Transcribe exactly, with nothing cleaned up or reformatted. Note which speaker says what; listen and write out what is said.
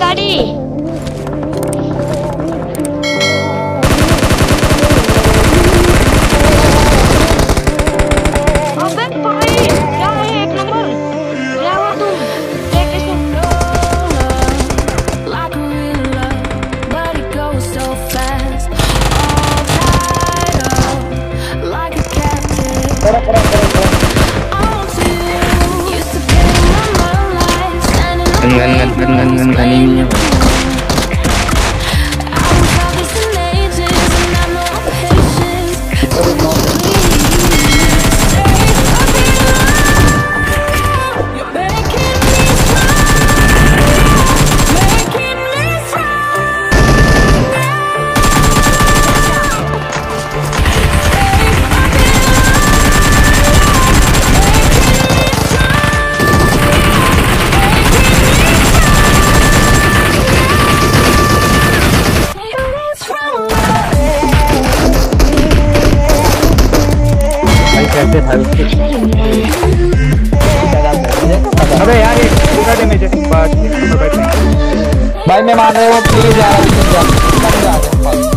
Speaker 1: गाड़ी। अबे भाई क्या है एक नंबर क्या हुआ तुम देख इसको।
Speaker 2: Dengan dengan dengan ininya. कैसे था उसके अबे यार एक पूरा डैमेज है। भाई मैं मान रहा हूँ प्लीज यार